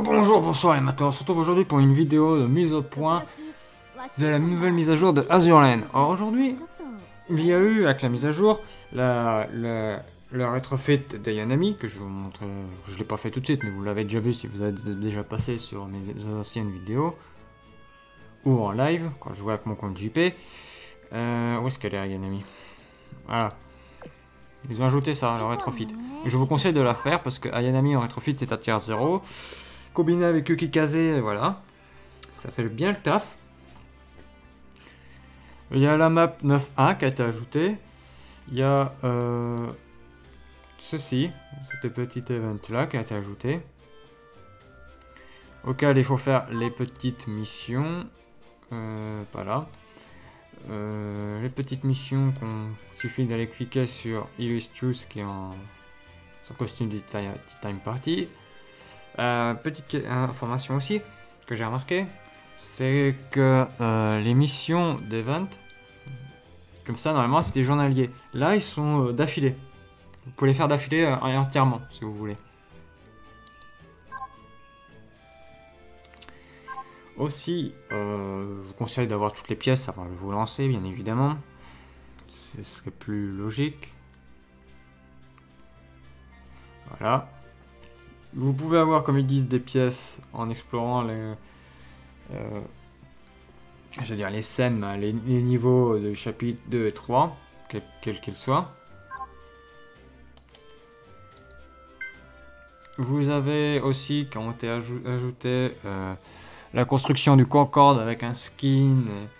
Bonjour, bonsoir les matins, on se retrouve aujourd'hui pour une vidéo de mise au point de la nouvelle mise à jour de Azur Lane. Alors aujourd'hui, il y a eu avec la mise à jour le retrofit d'Ayanami, que je vous montre, je ne l'ai pas fait tout de suite, mais vous l'avez déjà vu si vous êtes déjà passé sur mes anciennes vidéos, ou en live, quand je jouais avec mon compte JP. Où est-ce qu'elle est Ayanami? Voilà. Ils ont ajouté ça, le retrofit. Je vous conseille de la faire parce que Ayanami en retrofit c'est à tier 0. Combiné avec Ukikaze, voilà. Ça fait bien le taf. Il y a la map 9.1 qui a été ajoutée. Il y a ceci, cette petite event là qui a été ajouté. Auquel il faut faire les petites missions. Voilà. Les petites missions qu'on suffit d'aller cliquer sur Illustrious qui est en son costume de Time Party. Petite information aussi que j'ai remarqué, c'est que les missions d'event, comme ça normalement c'était journalier. Là ils sont d'affilée. Vous pouvez les faire d'affilée entièrement si vous voulez. Aussi, je vous conseille d'avoir toutes les pièces avant de vous lancer, bien évidemment. Ce serait plus logique. Voilà. Vous pouvez avoir, comme ils disent, des pièces en explorant les scènes, les niveaux de chapitre 2 et 3, quels qu'ils soient. Vous avez aussi, quand on été ajouté, la construction du Concorde avec un skin,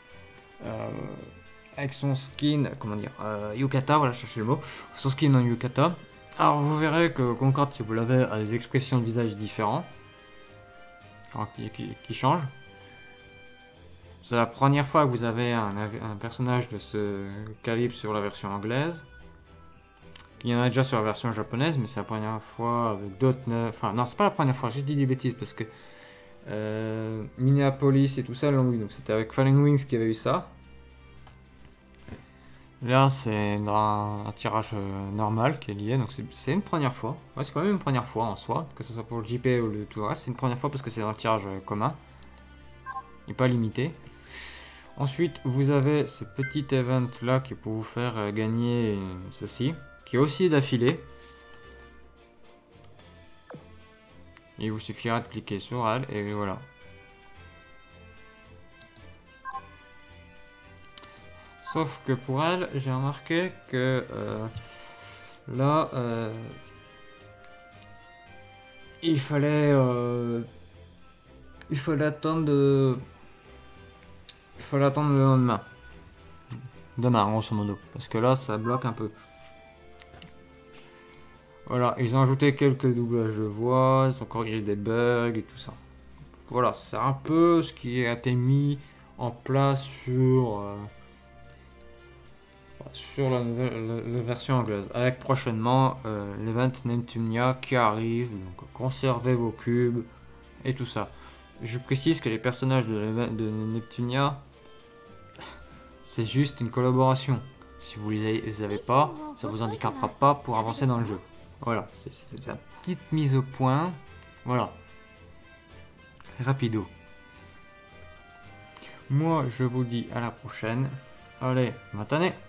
avec son skin, comment dire, Yukata, voilà, cherchez le mot, son skin en Yukata. Alors vous verrez que Concorde, si vous l'avez, a des expressions de visage différents, qui changent. C'est la première fois que vous avez un personnage de ce calibre sur la version anglaise. Il y en a déjà sur la version japonaise, mais c'est la première fois avec d'autres... Enfin, non, c'est pas la première fois, j'ai dit des bêtises, parce que Minneapolis et tout ça l'ont eu, donc c'était avec Falling Wings qu'il y avait eu ça. Là, c'est un tirage normal qui est lié, donc c'est une première fois. Ouais, c'est quand même une première fois en soi, que ce soit pour le JP ou le tout le reste, c'est une première fois parce que c'est un tirage commun. Et pas limité. Ensuite, vous avez ce petit event là qui peut vous faire gagner ceci, qui est aussi d'affilée. Il vous suffira de cliquer sur elle et voilà. Sauf que pour elle, j'ai remarqué que là, il fallait attendre le lendemain. Demain, grosso modo. Parce que là, ça bloque un peu. Voilà, ils ont ajouté quelques doublages de voix, ils ont corrigé des bugs et tout ça. Voilà, c'est un peu ce qui a été mis en place sur la version anglaise. Avec prochainement l'event Neptunia qui arrive, donc conservez vos cubes et tout ça. Je précise que les personnages de Neptunia, c'est juste une collaboration. Si vous les avez pas, ça vous handicapera pas pour avancer dans le jeu. Voilà, c'est la petite mise au point. Voilà. Rapido. Moi, je vous dis à la prochaine. Allez, matinée.